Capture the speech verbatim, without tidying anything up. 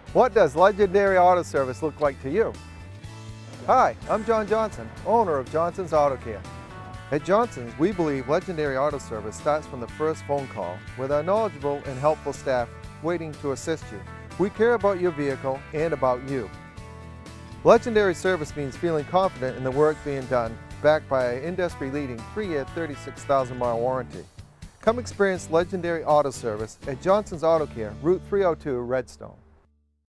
What does Legendary Auto Service look like to you? Hi, I'm John Johnson, owner of Johnson's Auto Care. At Johnson's, we believe Legendary Auto Service starts from the first phone call with our knowledgeable and helpful staff waiting to assist you. We care about your vehicle and about you. Legendary Service means feeling confident in the work being done, backed by an industry-leading three-year, thirty-six thousand mile warranty. Come experience Legendary Auto Service at Johnson's Auto Care, Route three oh two, Redstone.